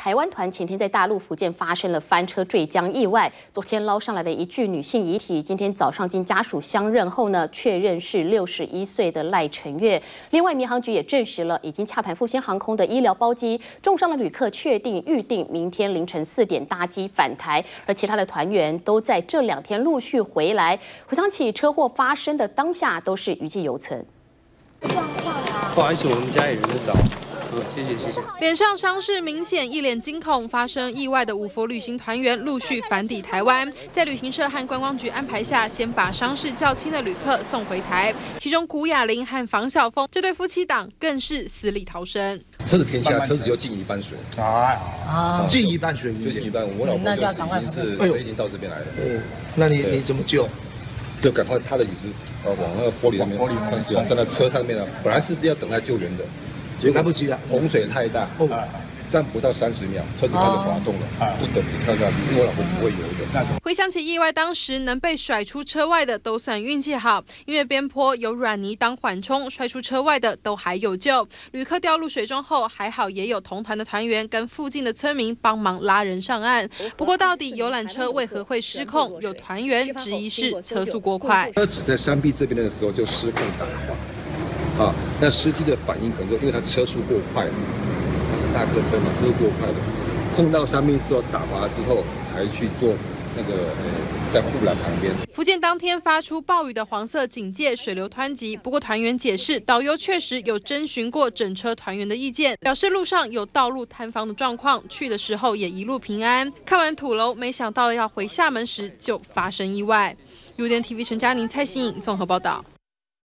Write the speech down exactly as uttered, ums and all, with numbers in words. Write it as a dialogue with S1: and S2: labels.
S1: 台湾团前天在大陆福建发生了翻车坠江意外，昨天捞上来的一具女性遗体，今天早上经家属相认后呢，确认是六十一岁的赖成月。另外，民航局也证实了，已经洽谈复兴航空的医疗包机，重伤的旅客确定预定明天凌晨四点搭机返台，而其他的团员都在这两天陆续回来。回想起车祸发生的当下，都是余悸犹存。
S2: 不好意思，我们家里人在找。谢谢谢谢。
S3: 脸上伤势明显，一脸惊恐。发生意外的五佛旅行团员陆续返抵台湾，在旅行社和观光局安排下，先把伤势较轻的旅客送回台。其中古雅玲和房晓峰这对夫妻档更是死里逃生。
S4: 车子偏下，车子就进一半水。
S5: 啊啊！进一半水，
S4: 就进一半。我老婆就已经是水已经到这边来了。
S5: 哦，那你你怎么救？
S4: 就赶快他的椅子呃往那个玻璃上面，玻璃上去，站在车上面了。本来是要等待救援的。结果
S5: 来不及了，
S4: 洪水太大，哦，站不到三十秒，车子开始滑动了，不得不跳下去，因为我老婆不会游的。
S3: 回想起意外当时能被甩出车外的都算运气好，因为边坡有软泥当缓冲，摔出车外的都还有救。旅客掉入水中后，还好也有同团的团员跟附近的村民帮忙拉人上岸。不过到底游览车为何会失控？有团员质疑是车速过快。
S4: 车子在山壁这边的时候就失控打滑。啊，那司机的反应可能就因为他车速过快了，他是大客车嘛，车速过快了，碰到山壁之后打滑之后才去做那个呃，在护栏旁边。
S3: 福建当天发出暴雨的黄色警戒，水流湍急。不过团员解释，导游确实有征询过整车团员的意见，表示路上有道路坍方的状况，去的时候也一路平安。看完土楼，没想到要回厦门时就发生意外。U N T V 陈嘉宁、蔡欣颖综合报道。